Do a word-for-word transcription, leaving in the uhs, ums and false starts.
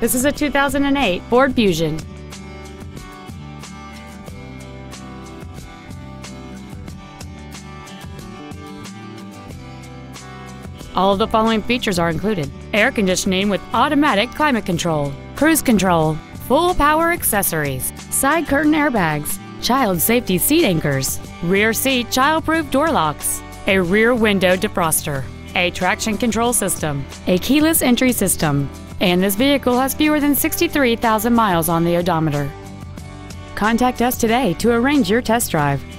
This is a two thousand eight Ford Fusion. All of the following features are included: air conditioning with automatic climate control, cruise control, full power accessories, side curtain airbags, child safety seat anchors, rear seat child-proof door locks, a rear window defroster, a traction control system, a keyless entry system, and this vehicle has fewer than sixty-three thousand miles on the odometer. Contact us today to arrange your test drive.